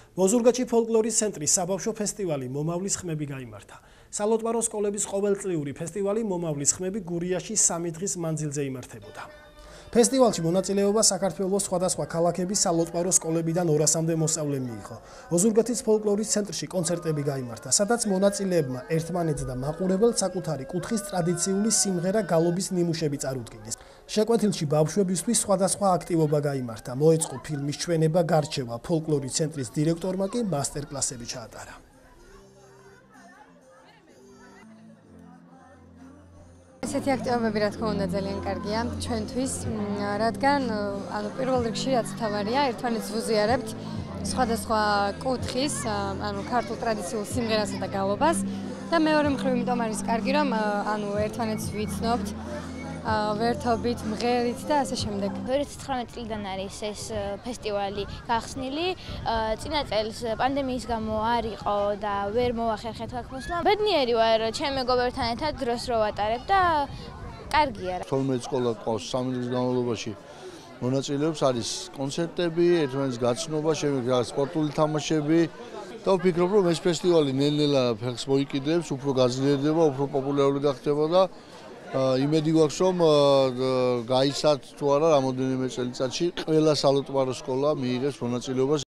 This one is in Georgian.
ოზურგეთში ფოლკლორის ცენტრის საბავშვო ფესტივალი მომავლის ხმები გაიმართა. სალოტვარო სკოლების ყოველწლიური ფესტივალი მომავლის ხმები გურიაში 3 დღის მანძილზე იმართებოდა. ფესტივალში მონაწილეობა საქართველოს სხვადასხვა ქალაქების სალოტვარო სკოლებიდან 200-მდე მოსწავლე მიიღო. ოზურგეთის ფოლკლორის ცენტრში კონცერტები გაიმართა, სადაც მონაწილეებმა ერთმანეთს და მაყურებელს საკუთარი კუთხის ტრადიციული სიმღერა გალობის ნიმუშები წარუდგინეს. შეკვეთილში ბავშვებისთვის სხვადასხვა აქტივობა გაიმართა. მოეწყო ფილმის ჩვენება გარჩევა, ფოლკლორის ცენტრის დირექტორმა კი მასტერკლასები ჩაატარა. ესეთი აქტივობები რა თქმა უნდა ძალიან კარგია ჩვენთვის, რადგან პირველ რიგში რაც მთავარია, ერთმანეთს ვუზიარებთ სხვადასხვა კუთხის, ქართულ ტრადიციულ სიმღერასა და გალობას და მეორე მხრივ იმიტომ არის კარგი, რომ ერთმანეთს ვიცნობთ ვერთობით, მღერით და ასე შემდეგ. 2019 წლიდან არის ეს ფესტივალი გახსნილი. წინა წელს პანდემიის გამო არ იყო და ვერ მოახერხეთ აქ მოსვლა. ბედნიერი ვარ, ჩემ მეგობრებთან ერთად დროს რო ვატარებ და კარგია. 12 სკოლა ყავს 3 დღის განმავლობაში. მონაწილეობს არის კონცერტები, ერთმანეთის გაცნობა, შემდგომ სპორტული თამაშები. და ვფიქრობ, რომ ეს ფესტივალი ნელ-ნელა ფეხს მოიკიდებს, უფრო გაძლიერდება, უფრო პოპულარული გახდება და იმედი გვაქვს, რომ გაიცათ თუ არა რამოდენიმე წელიწადში ყველა სალოტვარო სკოლა მიიღებს მონაწილეობას.